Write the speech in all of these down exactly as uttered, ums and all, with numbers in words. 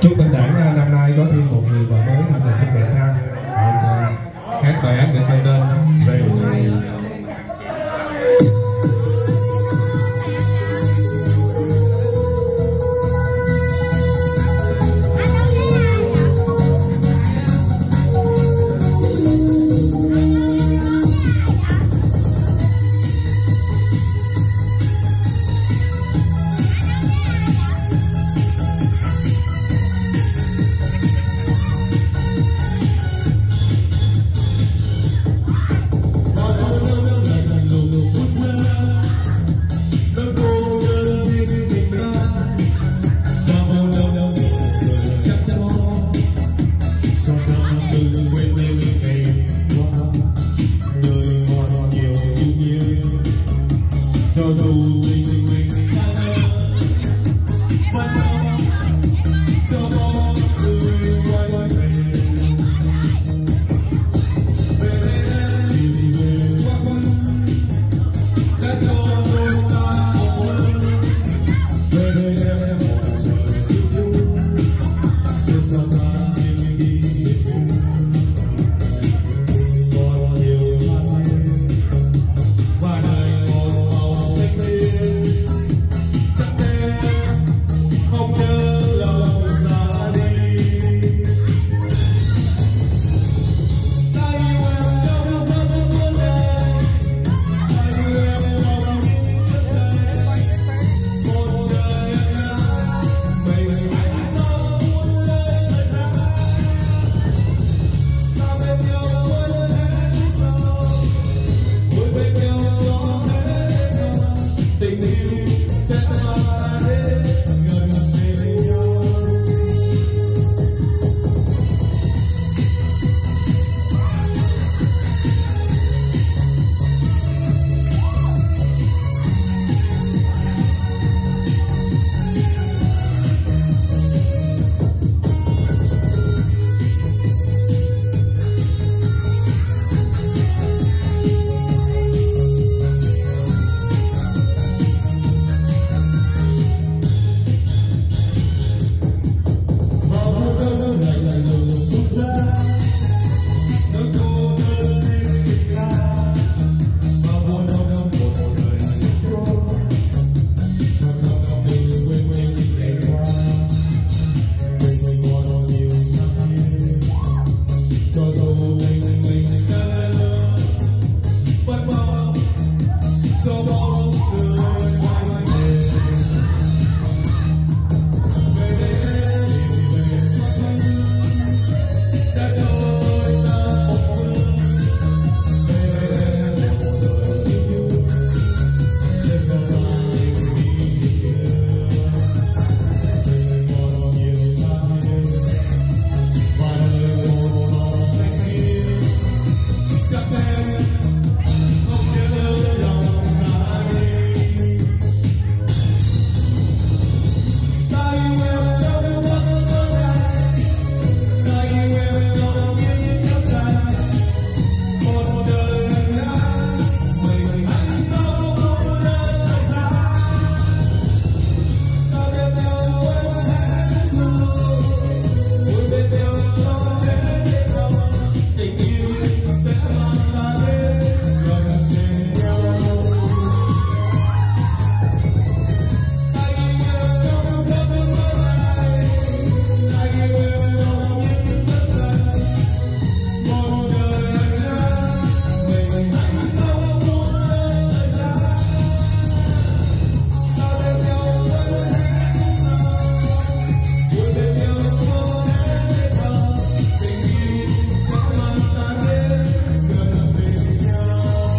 Chúc Tân Đảng năm nay có thêm một người vợ mới thật là xinh đẹp ha. Hát bài hát được theo nên về cho dù mình mình cho mọi người quay về về về qua qua đã cho đôi ta về về em một trời yêu sẽ xa xa mình đi còn nhiều năm và đời không nhớ lòng ra đi. Ta yêu em trong giấc mơ muôn đời, ta yêu em trong những phút giây. Một đời em đã mình hãy sao muốn lên thời gian. Ta bên nhau quên hết những sao, vui bên nhau có hết đến đâu. Tình yêu sẽ mang ta đến. Cho dù mình mình đã lỡ bất mong cho bóng người quay về về về về đã cho đôi ta một phương về về một đời yêu sẽ xa xa mình đi xưa mình còn nhiều năm và đời một màu xanh chắc em không nhớ lòng ra đi. Ta yêu em trong giấc mơ này, ta yêu em trong những phút giây. Một đời đã mình hãy sao không lên thời gian. Ta bên nhau quên hết những sao, vui bên nhau có hết đến đâu. Tình yêu sẽ mang ta đến gần bên nhau. Ta yêu em trong giấc mơ này, ta yêu em trong những phút giây. Một đời đã mình hãy sao muốn lên thời gian. Ta bên nhau quên hết những sao, vui bên nhau có hết đến đâu. Tình yêu sẽ mang ta đến gần bên nhau.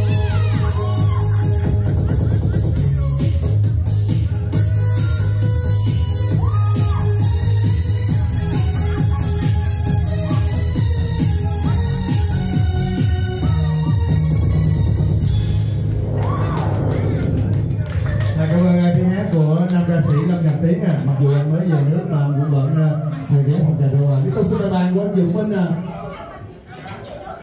À, cảm ơn tiếng hát của nam ca sĩ Lâm Nhật Tiến à. Mặc dù anh mới về nước mà anh cũng vẫn uh, thời gian phòng trà đua. Tiếp tục xin đại bàn của anh Dũng Minh à.